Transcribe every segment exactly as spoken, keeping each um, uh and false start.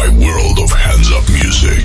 my world of hands-up music.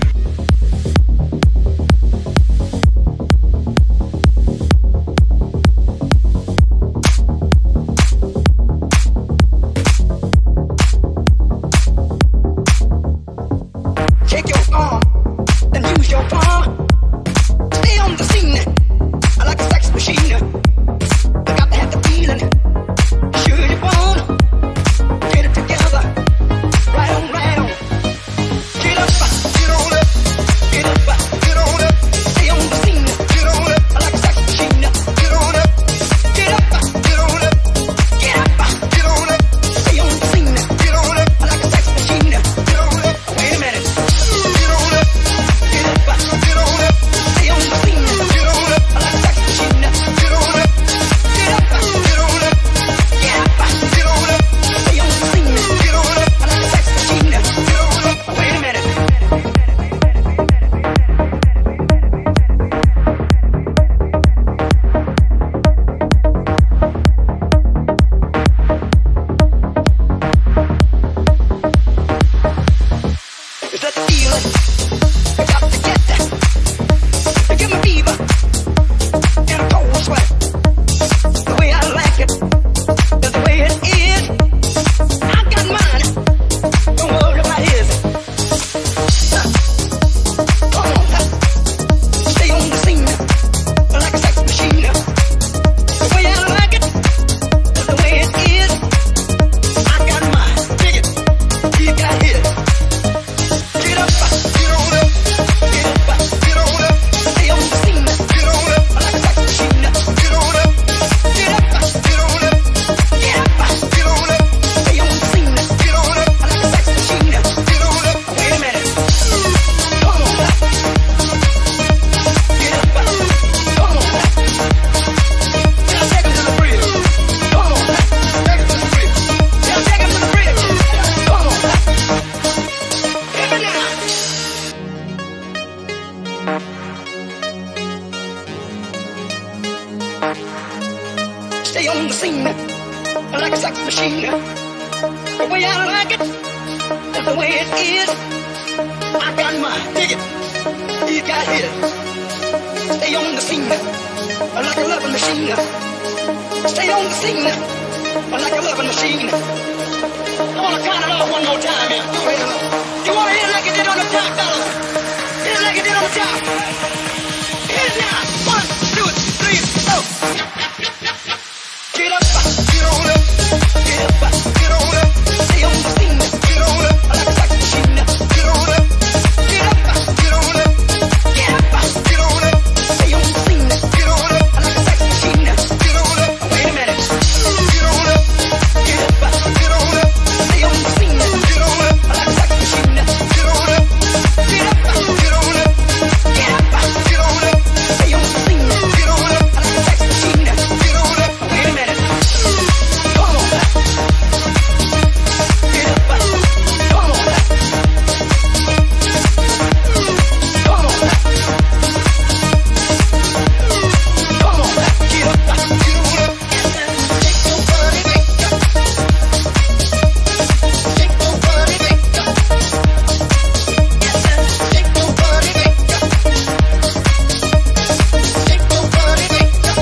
Take your arm, then use your palm. Stay on the scene, like a sex machine. You got to have the feeling. Sure you want. Get it together. Right on, right on. Get up, get on up. Get up, get on up. Stay on the scene. Get on up, like a sex machine. Get on up. Get up, get on up. Get up, get on up. Stay on the scene. Get on up, like a sex machine. Get on up. Wait a minute. Get on up. Get up, get on up. Stay on the scene. Get on up, like a sex machine. Get on up. Get up, get on up. Get up, get on up. Stay on the scene. Get on up, like a sex machine. Get on up. Wait a minute. Is that the feeling? I got to get that. You give me fever and a cold sweat. The way I like it is the way it is. I got mine. Don't worry about his. Come on, stay on the scene like a sex machine. The way I like it is the way it is. I got mine. Dig it. You got his. Get up, get on up, get up, get on up, stay on the scene, get on up, like a sex machine, get on up, get up, get on up, get up, get on up, stay on the scene, get on up, like a sex machine, get on up. Wait a minute, come on, get up, come on, yeah, take him to the bridge, come on, take him to the bridge, yeah, take him to the bridge, come on, hit me now. Stay on the scene like a sex machine. The way I like it is the way it is. I got mine, dig it. You got his. Stay on the scene like a loving machine. Stay on the scene like a loving machine. I wanna count it off one more time here. Wait a minute. You wanna hit it like you did on the top, fellas? Hit it like you did on the top. Hit it now. One, two, three, four. Get up, get on up, get up, get on up, stay on the scene, get on up, like a sex machine, get on up, get up, get on up, get up, get on up, stay on the scene, get on up, like a sex machine, get on up. Wait a minute, get on up, get up, get on up, stay on the scene, get on up, like a sex machine, get on up, get up, get on up, get up, get on up, stay on the scene, get on up, like a sex machine, get on up. Wait a minute. Come on. Get up. Come on. Come on. Come on. Get up. Get on up. Shake your body, wake up. Shake your body, wake up. Shake your body, wake up. Shake your body, wake up.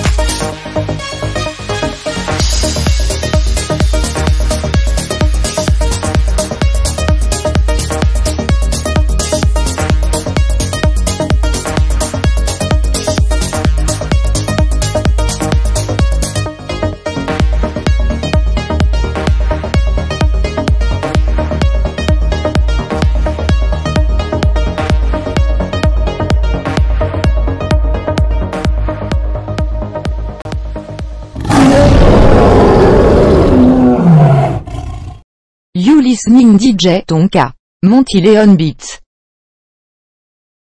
You listening D J TonKa, Monti Leone Beats.